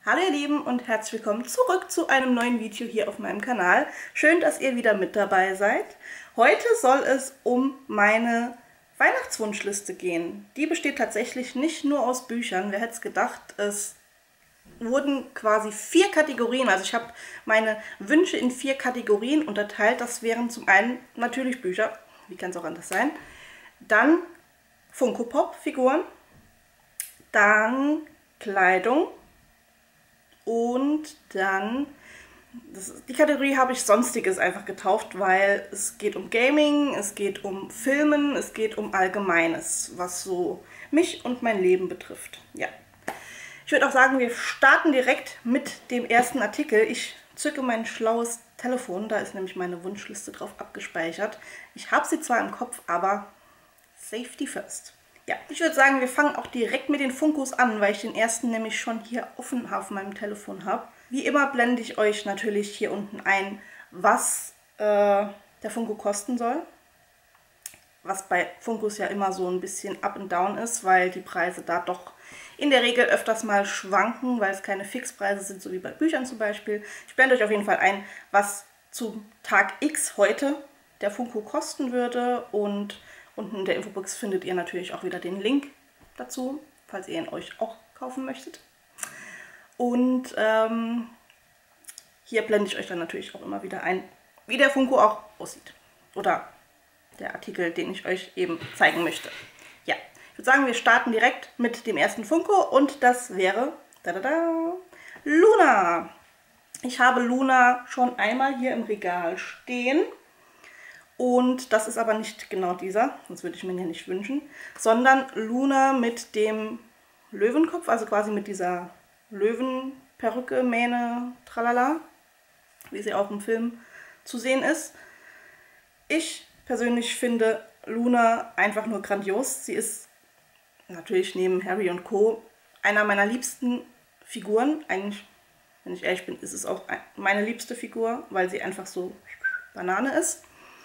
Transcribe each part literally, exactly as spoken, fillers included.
Hallo ihr Lieben und herzlich willkommen zurück zu einem neuen Video hier auf meinem Kanal. Schön, dass ihr wieder mit dabei seid. Heute soll es um meine Weihnachtswunschliste gehen. Die besteht tatsächlich nicht nur aus Büchern. Wer hätte es gedacht, es wurden quasi vier Kategorien, also ich habe meine Wünsche in vier Kategorien unterteilt. Das wären zum einen natürlich Bücher, wie kann es auch anders sein, dann Funko Pop Figuren, dann Kleidung und dann, das, die Kategorie habe ich Sonstiges einfach getauft, weil es geht um Gaming, es geht um Filmen, es geht um Allgemeines, was so mich und mein Leben betrifft. Ja. Ich würde auch sagen, wir starten direkt mit dem ersten Artikel. Ich zücke mein schlaues Telefon, da ist nämlich meine Wunschliste drauf abgespeichert. Ich habe sie zwar im Kopf, aber Safety first. Ja, ich würde sagen, wir fangen auch direkt mit den Funkos an, weil ich den ersten nämlich schon hier offen auf meinem Telefon habe. Wie immer blende ich euch natürlich hier unten ein, was äh, der Funko kosten soll. Was bei Funkos ja immer so ein bisschen up and down ist, weil die Preise da doch in der Regel öfters mal schwanken, weil es keine Fixpreise sind, so wie bei Büchern zum Beispiel. Ich blende euch auf jeden Fall ein, was zum Tag X heute der Funko kosten würde, und unten in der Infobox findet ihr natürlich auch wieder den Link dazu, falls ihr ihn euch auch kaufen möchtet. Und ähm, hier blende ich euch dann natürlich auch immer wieder ein, wie der Funko auch aussieht. Oder der Artikel, den ich euch eben zeigen möchte. Ja, ich würde sagen, wir starten direkt mit dem ersten Funko und das wäre da, da, da, Luna. Ich habe Luna schon einmal hier im Regal stehen. Und das ist aber nicht genau dieser, sonst würde ich mir den nicht wünschen, sondern Luna mit dem Löwenkopf, also quasi mit dieser Löwenperücke, Mähne, tralala, wie sie auch im Film zu sehen ist. Ich persönlich finde Luna einfach nur grandios. Sie ist natürlich neben Harry und Co. einer meiner liebsten Figuren. Eigentlich, wenn ich ehrlich bin, ist es auch meine liebste Figur, weil sie einfach so Banane ist.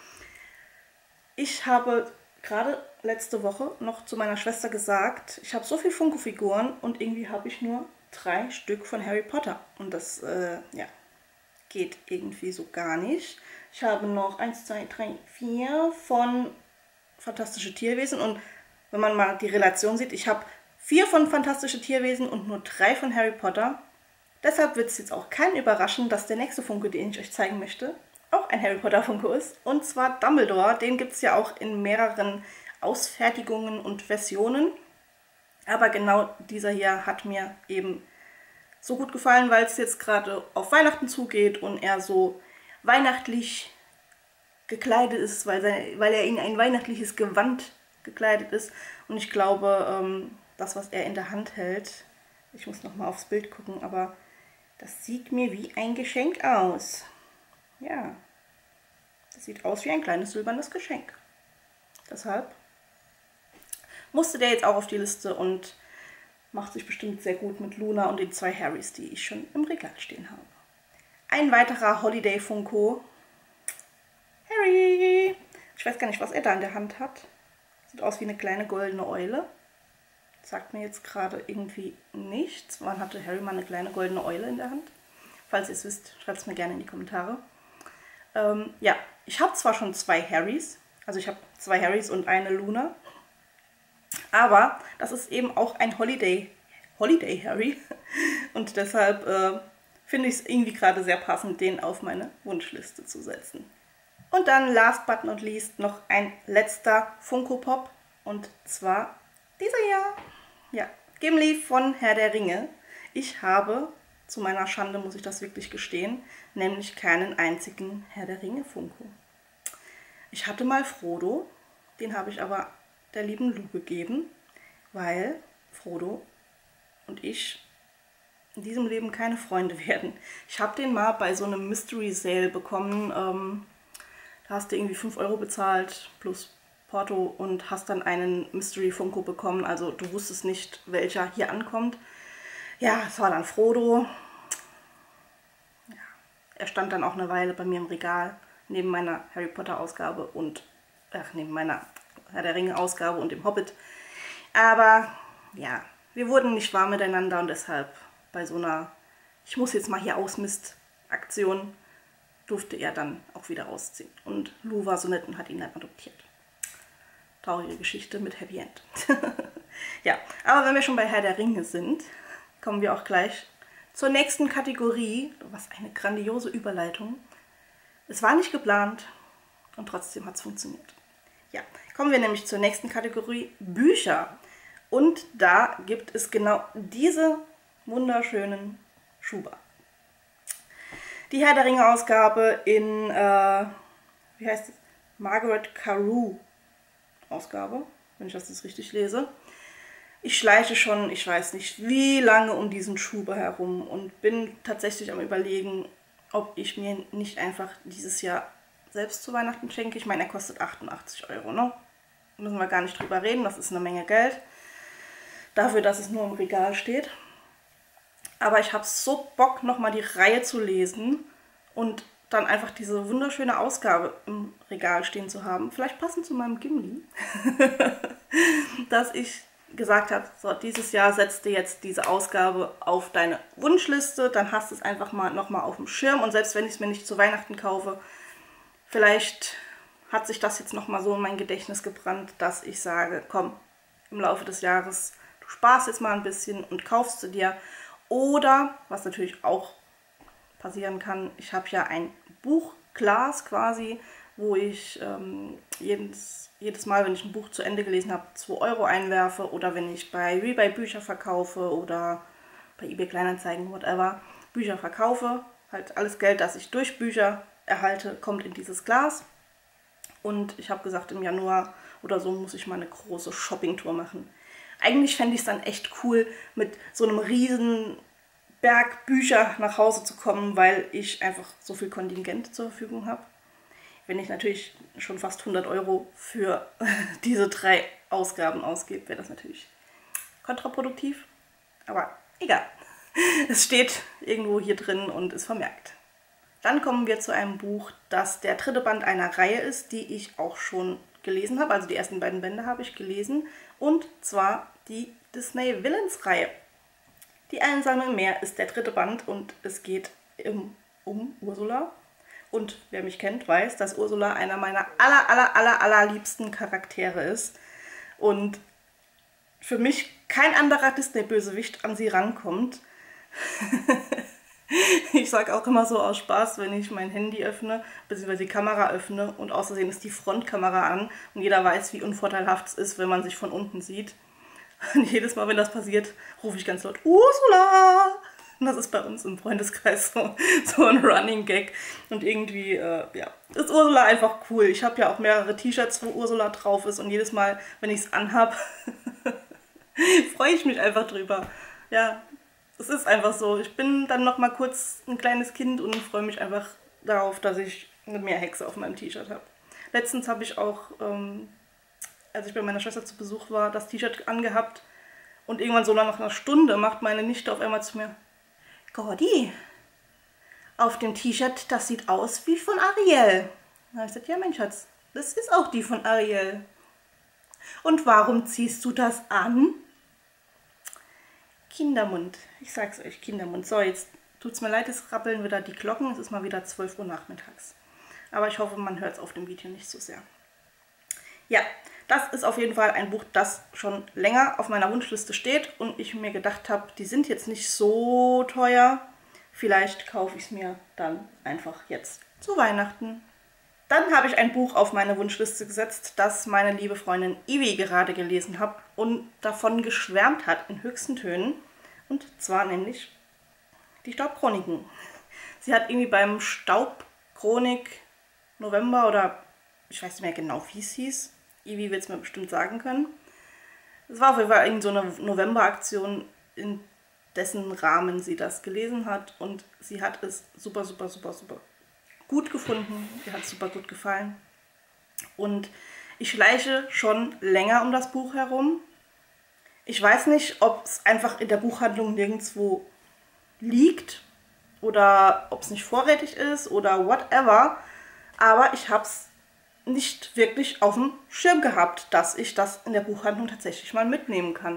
Ich habe gerade letzte Woche noch zu meiner Schwester gesagt, ich habe so viele Funko-Figuren und irgendwie habe ich nur drei Stück von Harry Potter. Und das, äh, ja, geht irgendwie so gar nicht. Ich habe noch eins, zwei, drei, vier von Fantastische Tierwesen. Und wenn man mal die Relation sieht, ich habe vier von Fantastische Tierwesen und nur drei von Harry Potter. Deshalb wird es jetzt auch keinen überraschen, dass der nächste Funko, den ich euch zeigen möchte, auch ein Harry Potter Funko ist, und zwar Dumbledore. Den gibt es ja auch in mehreren Ausfertigungen und Versionen, aber genau dieser hier hat mir eben so gut gefallen, weil es jetzt gerade auf Weihnachten zugeht und er so weihnachtlich gekleidet ist, weil, sein, weil er in ein weihnachtliches Gewand gekleidet ist, und ich glaube, ähm, das, was er in der Hand hält, ich muss nochmal aufs Bild gucken, aber das sieht mir wie ein Geschenk aus. Ja, das sieht aus wie ein kleines silbernes Geschenk. Deshalb musste der jetzt auch auf die Liste und macht sich bestimmt sehr gut mit Luna und den zwei Harrys, die ich schon im Regal stehen habe. Ein weiterer Holiday Funko. Harry! Ich weiß gar nicht, was er da in der Hand hat. Sieht aus wie eine kleine goldene Eule. Sagt mir jetzt gerade irgendwie nichts. Wann hatte Harry mal eine kleine goldene Eule in der Hand? Falls ihr es wisst, schreibt es mir gerne in die Kommentare. Ähm, ja, ich habe zwar schon zwei Harrys, also ich habe zwei Harrys und eine Luna, aber das ist eben auch ein Holiday, Holiday Harry, und deshalb äh, finde ich es irgendwie gerade sehr passend, den auf meine Wunschliste zu setzen. Und dann last but not least noch ein letzter Funko Pop, und zwar dieser hier. Ja, Gimli von Herr der Ringe. Ich habe, zu meiner Schande muss ich das wirklich gestehen, nämlich keinen einzigen Herr der Ringe Funko. Ich hatte mal Frodo, den habe ich aber der lieben Lu gegeben, weil Frodo und ich in diesem Leben keine Freunde werden. Ich habe den mal bei so einem Mystery Sale bekommen, ähm, da hast du irgendwie fünf Euro bezahlt plus Porto und hast dann einen Mystery Funko bekommen, also du wusstest nicht, welcher hier ankommt. Ja, es war dann Frodo. Ja, er stand dann auch eine Weile bei mir im Regal, neben meiner Harry Potter Ausgabe und, ach, neben meiner Herr der Ringe Ausgabe und dem Hobbit. Aber ja, wir wurden nicht warm miteinander und deshalb bei so einer ich muss jetzt mal hier Ausmistaktion, durfte er dann auch wieder ausziehen. Und Lou war so nett und hat ihn dann adoptiert. Traurige Geschichte mit Happy End. Ja, aber wenn wir schon bei Herr der Ringe sind, kommen wir auch gleich zur nächsten Kategorie. Was eine grandiose Überleitung. Es war nicht geplant und trotzdem hat es funktioniert. Ja, kommen wir nämlich zur nächsten Kategorie, Bücher. Und da gibt es genau diese wunderschönen Schuber. Die Herr der Ringe Ausgabe in, äh, wie heißt es? Margaret Carew Ausgabe, wenn ich das jetzt richtig lese. Ich schleiche schon, ich weiß nicht wie lange um diesen Schuber herum und bin tatsächlich am Überlegen, ob ich mir nicht einfach dieses Jahr selbst zu Weihnachten schenke. Ich meine, er kostet achtundachtzig Euro, ne? Müssen wir gar nicht drüber reden, das ist eine Menge Geld. Dafür, dass es nur im Regal steht. Aber ich habe so Bock, nochmal die Reihe zu lesen und dann einfach diese wunderschöne Ausgabe im Regal stehen zu haben. Vielleicht passend zu meinem Gimli. Dass ich gesagt habe, so, dieses Jahr setzt du jetzt diese Ausgabe auf deine Wunschliste. Dann hast du es einfach mal nochmal auf dem Schirm. Und selbst wenn ich es mir nicht zu Weihnachten kaufe, vielleicht hat sich das jetzt nochmal so in mein Gedächtnis gebrannt, dass ich sage, komm, im Laufe des Jahres, du sparst jetzt mal ein bisschen und kaufst sie dir. Oder, was natürlich auch passieren kann, ich habe ja ein Buchglas quasi, wo ich ähm, jedes, jedes Mal, wenn ich ein Buch zu Ende gelesen habe, zwei Euro einwerfe. Oder wenn ich bei Rebuy Bücher verkaufe oder bei eBay Kleinanzeigen, whatever, Bücher verkaufe. Halt alles Geld, das ich durch Bücher erhalte, kommt in dieses Glas. Und ich habe gesagt, im Januar oder so muss ich mal eine große Shoppingtour machen. Eigentlich fände ich es dann echt cool, mit so einem riesen Berg Bücher nach Hause zu kommen, weil ich einfach so viel Kontingent zur Verfügung habe. Wenn ich natürlich schon fast hundert Euro für diese drei Ausgaben ausgebe, wäre das natürlich kontraproduktiv. Aber egal. Es steht irgendwo hier drin und ist vermerkt. Dann kommen wir zu einem Buch, das der dritte Band einer Reihe ist, die ich auch schon gelesen habe. Also die ersten beiden Bände habe ich gelesen. Und zwar die Disney Villains Reihe. Die Einsame im Meer ist der dritte Band und es geht um, um Ursula. Und wer mich kennt, weiß, dass Ursula einer meiner aller, aller, aller, aller liebsten Charaktere ist. Und für mich kein anderer Disney-Bösewicht an sie rankommt. Ich sage auch immer so aus Spaß, wenn ich mein Handy öffne, beziehungsweise die Kamera öffne und aus Versehen ist die Frontkamera an und jeder weiß, wie unvorteilhaft es ist, wenn man sich von unten sieht. Und jedes Mal, wenn das passiert, rufe ich ganz laut Ursula! Und das ist bei uns im Freundeskreis so, so ein Running Gag. Und irgendwie, äh, ja, ist Ursula einfach cool. Ich habe ja auch mehrere T-Shirts, wo Ursula drauf ist und jedes Mal, wenn ich es anhab, freue ich mich einfach drüber. Ja, es ist einfach so. Ich bin dann noch mal kurz ein kleines Kind und freue mich einfach darauf, dass ich eine Meerhexe auf meinem T-Shirt habe. Letztens habe ich auch, ähm, als ich bei meiner Schwester zu Besuch war, das T-Shirt angehabt und irgendwann so nach einer Stunde macht meine Nichte auf einmal zu mir: Gordi, auf dem T-Shirt, das sieht aus wie von Ariel. Da habe ich gesagt, ja mein Schatz, das ist auch die von Ariel. Und warum ziehst du das an? Kindermund. Ich sag's euch, Kindermund. So, jetzt tut's mir leid, es rappeln wieder die Glocken. Es ist mal wieder zwölf Uhr nachmittags. Aber ich hoffe, man hört es auf dem Video nicht so sehr. Ja, das ist auf jeden Fall ein Buch, das schon länger auf meiner Wunschliste steht und ich mir gedacht habe, die sind jetzt nicht so teuer. Vielleicht kaufe ich es mir dann einfach jetzt zu Weihnachten. Dann habe ich ein Buch auf meine Wunschliste gesetzt, das meine liebe Freundin Ivi gerade gelesen hat und davon geschwärmt hat in höchsten Tönen. Und zwar nämlich die Staubchroniken. Sie hat irgendwie beim Staubchronik November oder ich weiß nicht mehr genau, wie es hieß. Ivi wird es mir bestimmt sagen können. Es war auf jeden Fall irgend so eine November-Aktion, in dessen Rahmen sie das gelesen hat. Und sie hat es super, super, super, super gut gefunden. Ihr hat es super gut gefallen. Und ich schleiche schon länger um das Buch herum. Ich weiß nicht, ob es einfach in der Buchhandlung nirgendwo liegt oder ob es nicht vorrätig ist oder whatever. Aber ich habe es nicht wirklich auf dem Schirm gehabt, dass ich das in der Buchhandlung tatsächlich mal mitnehmen kann.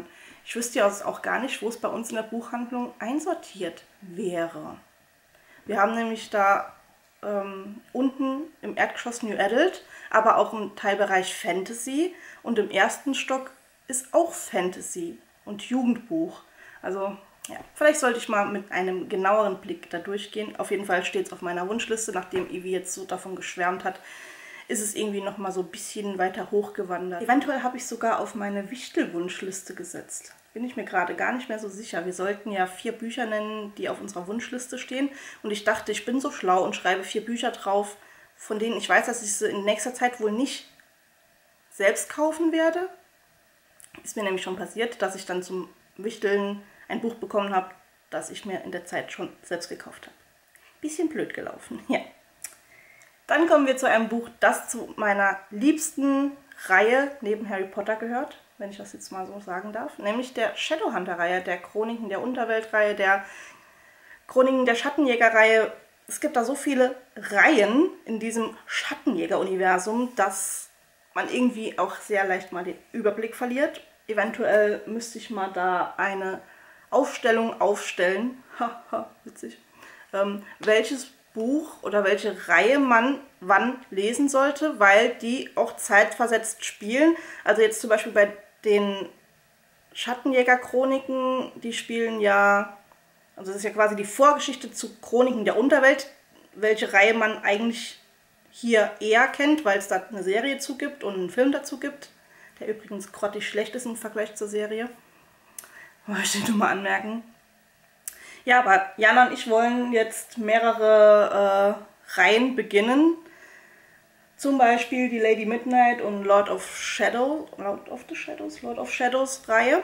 Ich wüsste ja auch gar nicht, wo es bei uns in der Buchhandlung einsortiert wäre. Wir haben nämlich da ähm, unten im Erdgeschoss New Adult, aber auch im Teilbereich Fantasy, und im ersten Stock ist auch Fantasy und Jugendbuch. Also ja, vielleicht sollte ich mal mit einem genaueren Blick da durchgehen. Auf jeden Fall steht es auf meiner Wunschliste, nachdem Ivi jetzt so davon geschwärmt hat, ist es irgendwie noch mal so ein bisschen weiter hochgewandert. Eventuell habe ich sogar auf meine Wichtel-Wunschliste gesetzt. Bin ich mir gerade gar nicht mehr so sicher. Wir sollten ja vier Bücher nennen, die auf unserer Wunschliste stehen. Und ich dachte, ich bin so schlau und schreibe vier Bücher drauf, von denen ich weiß, dass ich sie in nächster Zeit wohl nicht selbst kaufen werde. Ist mir nämlich schon passiert, dass ich dann zum Wichteln ein Buch bekommen habe, das ich mir in der Zeit schon selbst gekauft habe. Bisschen blöd gelaufen, ja. Dann kommen wir zu einem Buch, das zu meiner liebsten Reihe neben Harry Potter gehört, wenn ich das jetzt mal so sagen darf, nämlich der Shadowhunter-Reihe, der Chroniken der Unterwelt-Reihe, der Chroniken der Schattenjäger-Reihe. Es gibt da so viele Reihen in diesem Schattenjäger-Universum, dass man irgendwie auch sehr leicht mal den Überblick verliert. Eventuell müsste ich mal da eine Aufstellung aufstellen, haha, witzig, ähm, welches Buch oder welche Reihe man wann lesen sollte, weil die auch zeitversetzt spielen. Also jetzt zum Beispiel bei den Schattenjäger-Chroniken, die spielen ja, also das ist ja quasi die Vorgeschichte zu Chroniken der Unterwelt, welche Reihe man eigentlich hier eher kennt, weil es da eine Serie zu gibt und einen Film dazu gibt, der übrigens grottig schlecht ist im Vergleich zur Serie. Möchte ich nur mal anmerken. Ja, aber Jana und ich wollen jetzt mehrere äh, Reihen beginnen. Zum Beispiel die Lady Midnight und Lord of Shadow, Lord of the Shadows, Lord of Shadows Reihe.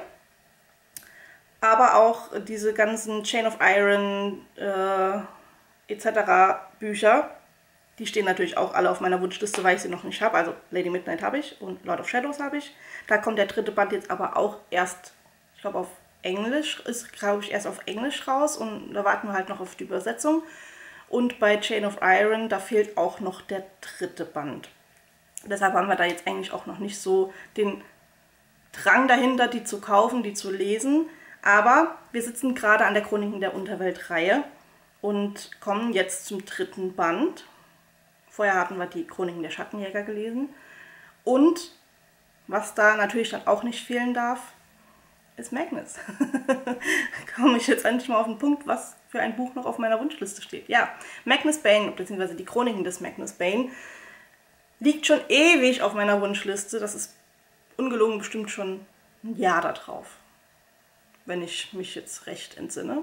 Aber auch diese ganzen Chain of Iron äh, et cetera Bücher. Die stehen natürlich auch alle auf meiner Wunschliste, weil ich sie noch nicht habe. Also Lady Midnight habe ich und Lord of Shadows habe ich. Da kommt der dritte Band jetzt aber auch erst, ich glaube auf Englisch, ist glaube ich erst auf Englisch raus, und da warten wir halt noch auf die Übersetzung. Und bei Chain of Iron, da fehlt auch noch der dritte Band. Deshalb haben wir da jetzt eigentlich auch noch nicht so den Drang dahinter, die zu kaufen, die zu lesen. Aber wir sitzen gerade an der Chroniken der Unterwelt-Reihe und kommen jetzt zum dritten Band. Vorher hatten wir die Chroniken der Schattenjäger gelesen. Und was da natürlich dann auch nicht fehlen darf, ist Magnus. Komme ich jetzt endlich mal auf den Punkt, was für ein Buch noch auf meiner Wunschliste steht. Ja, Magnus Bane, beziehungsweise die Chroniken des Magnus Bane, liegt schon ewig auf meiner Wunschliste. Das ist ungelogen bestimmt schon ein Jahr da drauf, wenn ich mich jetzt recht entsinne.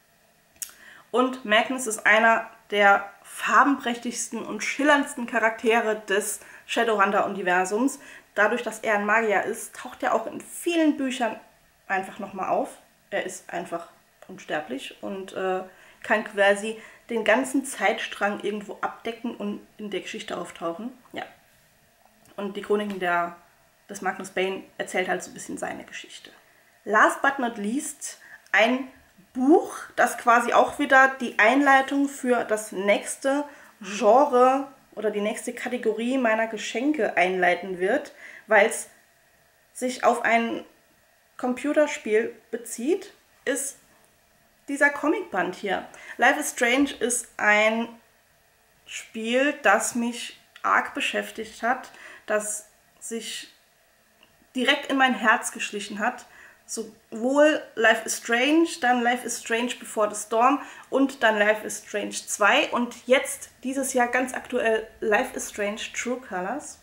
Und Magnus ist einer der farbenprächtigsten und schillerndsten Charaktere des Shadowhunter-Universums. Dadurch, dass er ein Magier ist, taucht er auch in vielen Büchern einfach nochmal auf. Er ist einfach unsterblich und äh, kann quasi den ganzen Zeitstrang irgendwo abdecken und in der Geschichte auftauchen. Ja. Und die Chroniken der, des Magnus Bane erzählt halt so ein bisschen seine Geschichte. Last but not least ein Buch, das quasi auch wieder die Einleitung für das nächste Genre oder die nächste Kategorie meiner Geschenke einleiten wird, weil es sich auf ein Computerspiel bezieht, ist dieser Comicband hier. Life is Strange ist ein Spiel, das mich arg beschäftigt hat, das sich direkt in mein Herz geschlichen hat. Sowohl Life is Strange, dann Life is Strange Before the Storm und dann Life is Strange zwei und jetzt dieses Jahr ganz aktuell Life is Strange True Colors.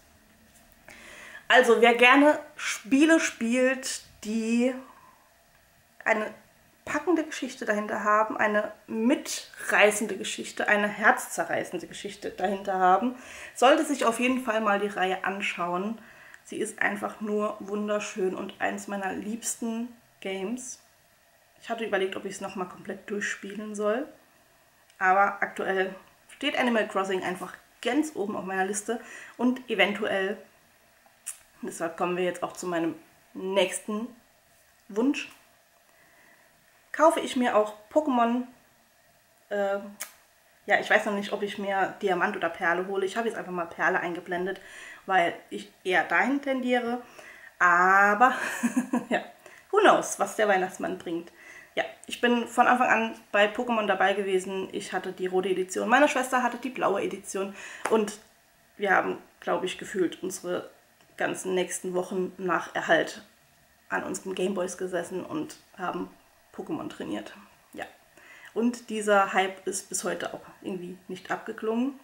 Also wer gerne Spiele spielt, die eine packende Geschichte dahinter haben, eine mitreißende Geschichte, eine herzzerreißende Geschichte dahinter haben, sollte sich auf jeden Fall mal die Reihe anschauen. Sie ist einfach nur wunderschön und eins meiner liebsten Games. Ich hatte überlegt, ob ich es nochmal komplett durchspielen soll. Aber aktuell steht Animal Crossing einfach ganz oben auf meiner Liste. Und eventuell, deshalb kommen wir jetzt auch zu meinem nächsten Wunsch, kaufe ich mir auch Pokémon. Äh, ja, ich weiß noch nicht, ob ich mir Diamant oder Perle hole. Ich habe jetzt einfach mal Perle eingeblendet, weil ich eher dahin tendiere. Aber, ja, who knows, was der Weihnachtsmann bringt. Ja, ich bin von Anfang an bei Pokémon dabei gewesen. Ich hatte die rote Edition, meine Schwester hatte die blaue Edition und wir haben, glaube ich, gefühlt unsere ganzen nächsten Wochen nach Erhalt an unseren Gameboys gesessen und haben Pokémon trainiert. Ja, und dieser Hype ist bis heute auch irgendwie nicht abgeklungen.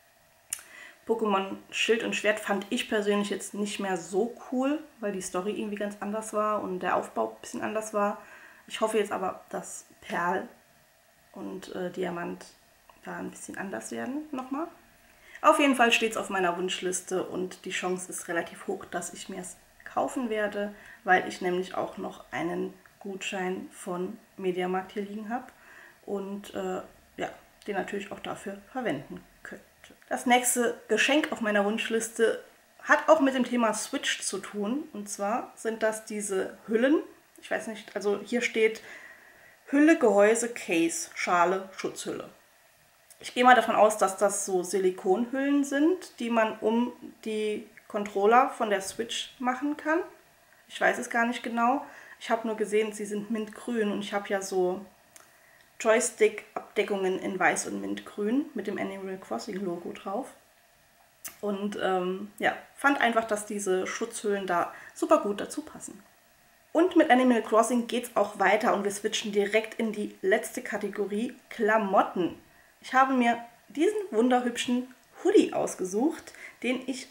Pokémon Schild und Schwert fand ich persönlich jetzt nicht mehr so cool, weil die Story irgendwie ganz anders war und der Aufbau ein bisschen anders war. Ich hoffe jetzt aber, dass Perl und äh, Diamant da ein bisschen anders werden nochmal. Auf jeden Fall steht es auf meiner Wunschliste und die Chance ist relativ hoch, dass ich mir es kaufen werde, weil ich nämlich auch noch einen Gutschein von Mediamarkt hier liegen habe und äh, ja, den natürlich auch dafür verwenden könnte. Das nächste Geschenk auf meiner Wunschliste hat auch mit dem Thema Switch zu tun und zwar sind das diese Hüllen. Ich weiß nicht, also hier steht Hülle, Gehäuse, Case, Schale, Schutzhülle. Ich gehe mal davon aus, dass das so Silikonhüllen sind, die man um die Controller von der Switch machen kann. Ich weiß es gar nicht genau. Ich habe nur gesehen, sie sind mintgrün und ich habe ja so Joystick-Abdeckungen in weiß und mintgrün mit dem Animal Crossing Logo drauf. Und ähm, ja, fand einfach, dass diese Schutzhüllen da super gut dazu passen. Und mit Animal Crossing geht es auch weiter und wir switchen direkt in die letzte Kategorie, Klamotten. Ich habe mir diesen wunderhübschen Hoodie ausgesucht, den ich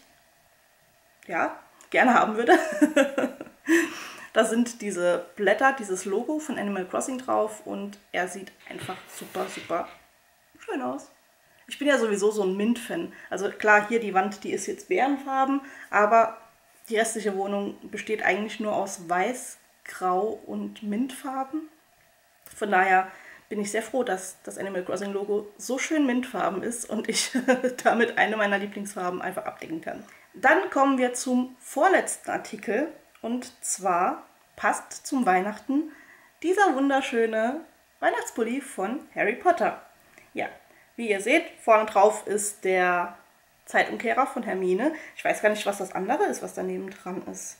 ja gerne haben würde. Da sind diese Blätter, dieses Logo von Animal Crossing drauf und er sieht einfach super, super schön aus. Ich bin ja sowieso so ein Mint-Fan. Also klar, hier die Wand, die ist jetzt bärenfarben, aber die restliche Wohnung besteht eigentlich nur aus Weiß, Grau und Mintfarben. Von daher bin ich sehr froh, dass das Animal Crossing Logo so schön mintfarben ist und ich damit eine meiner Lieblingsfarben einfach abdecken kann. Dann kommen wir zum vorletzten Artikel und zwar passt zum Weihnachten dieser wunderschöne Weihnachtspulli von Harry Potter. Ja, wie ihr seht, vorne drauf ist der Zeitumkehrer von Hermine. Ich weiß gar nicht, was das andere ist, was daneben dran ist.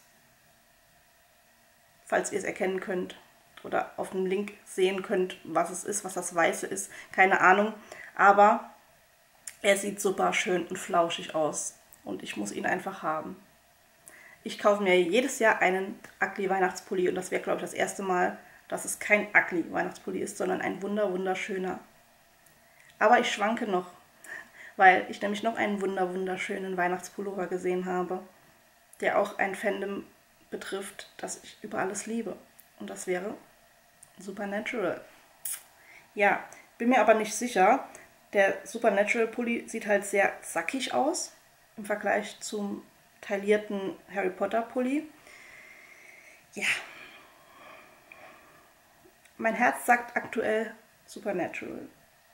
Falls ihr es erkennen könnt oder auf dem Link sehen könnt, was es ist, was das Weiße ist. Keine Ahnung, aber er sieht super schön und flauschig aus und ich muss ihn einfach haben. Ich kaufe mir jedes Jahr einen Ugly Weihnachtspulli und das wäre, glaube ich, das erste Mal, dass es kein Ugly Weihnachtspulli ist, sondern ein wunder wunderschöner. Aber ich schwanke noch, weil ich nämlich noch einen wunder wunderschönen Weihnachtspullover gesehen habe, der auch ein Fandom betrifft, das ich über alles liebe. Und das wäre Supernatural. Ja, bin mir aber nicht sicher. Der Supernatural Pulli sieht halt sehr sackig aus im Vergleich zum taillierten Harry Potter Pulli. Ja. Mein Herz sagt aktuell Supernatural.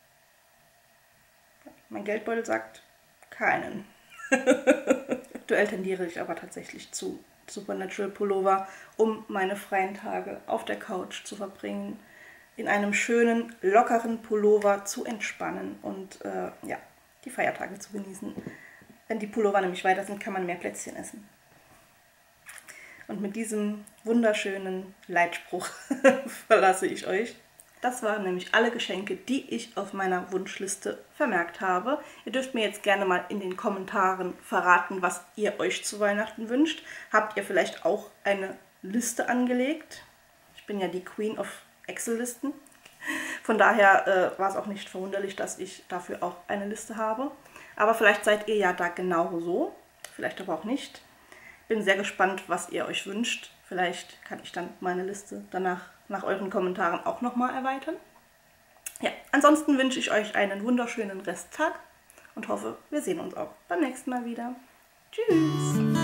Mein Geldbeutel sagt keinen. Aktuell tendiere ich aber tatsächlich zu Supernatural Pullover, um meine freien Tage auf der Couch zu verbringen, in einem schönen, lockeren Pullover zu entspannen und äh, ja, die Feiertage zu genießen. Wenn die Pullover nämlich weiter sind, kann man mehr Plätzchen essen. Und mit diesem wunderschönen Leitspruch verlasse ich euch. Das waren nämlich alle Geschenke, die ich auf meiner Wunschliste vermerkt habe. Ihr dürft mir jetzt gerne mal in den Kommentaren verraten, was ihr euch zu Weihnachten wünscht. Habt ihr vielleicht auch eine Liste angelegt? Ich bin ja die Queen of Excel-Listen. Von daher äh, war es auch nicht verwunderlich, dass ich dafür auch eine Liste habe. Aber vielleicht seid ihr ja da genau so, vielleicht aber auch nicht. Bin sehr gespannt, was ihr euch wünscht. Vielleicht kann ich dann meine Liste danach nach euren Kommentaren auch nochmal erweitern. Ja, ansonsten wünsche ich euch einen wunderschönen Resttag und hoffe, wir sehen uns auch beim nächsten Mal wieder. Tschüss!